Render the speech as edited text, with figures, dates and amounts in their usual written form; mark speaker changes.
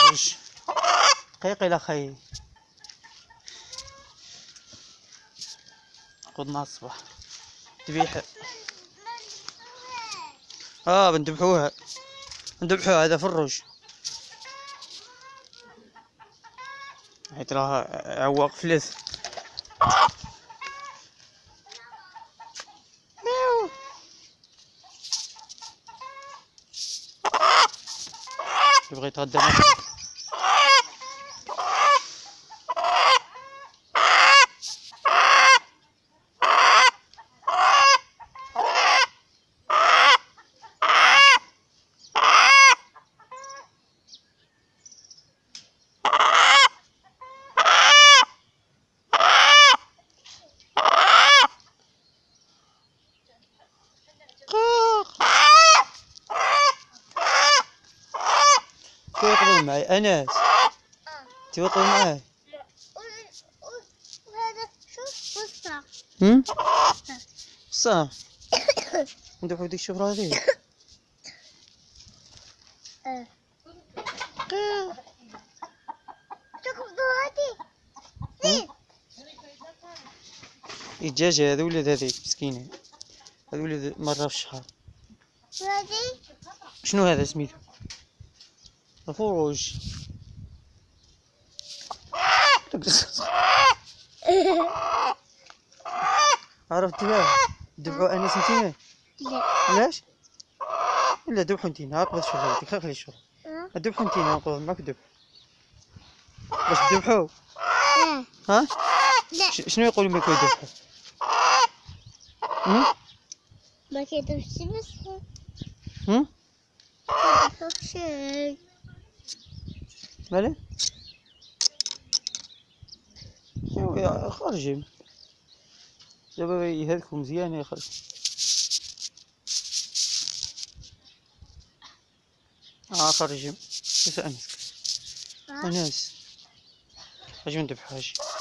Speaker 1: فرج دقيقة لا خي. قضنا الصباح ذبيحة. بنذبحوها هذا فروج حيت راه عواق فلس. يبغى يتغدى معك. تبغى معي أنس؟ تبغى معي؟
Speaker 2: وهذا شوف وسطه.
Speaker 1: صح. ندوحو ديك الشفرة هذي. الدجاجة هذا ولد هذيك مسكينة، هذا ولد مرة في الشهر.
Speaker 2: وهذه
Speaker 1: شنو هذا سميتو؟ الفروج. عرفتيها؟ ذبحوا أنس نتينا؟
Speaker 2: لا.
Speaker 1: علاش؟ لا ذبحوا نتينا، عقبة شغلتك خلي الشغل. ذبحوا نتينا نقول معاك ذبح. باش تذبحوا؟ ها؟
Speaker 2: لا.
Speaker 1: شنو يقولوا ملي كيذبحوا؟
Speaker 2: ما كيديرش بس.
Speaker 1: ما
Speaker 2: شيء.
Speaker 1: مالي؟ يا خرجي دابا يهلكو مزيان يا خرج. خرجي بس أنس. أنس اجي نذبحو اجي.